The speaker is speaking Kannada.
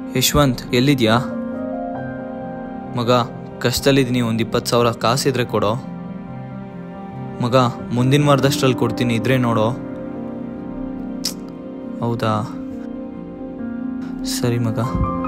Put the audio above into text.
ಯಶವಂತ್ ಎಲ್ಲಿದ್ಯಾ ಮಗ? ಕಷ್ಟದಲ್ಲಿದ್ದೀನಿ, ಒಂದು 20,000 ಕಾಸಿದ್ರೆ ಕೊಡೋ ಮಗ. ಮುಂದಿನ ವಾರದಷ್ಟರಲ್ಲಿ ಕೊಡ್ತೀನಿ, ಇದ್ರೆ ನೋಡೋ. ಹೌದಾ, ಸರಿ ಮಗ.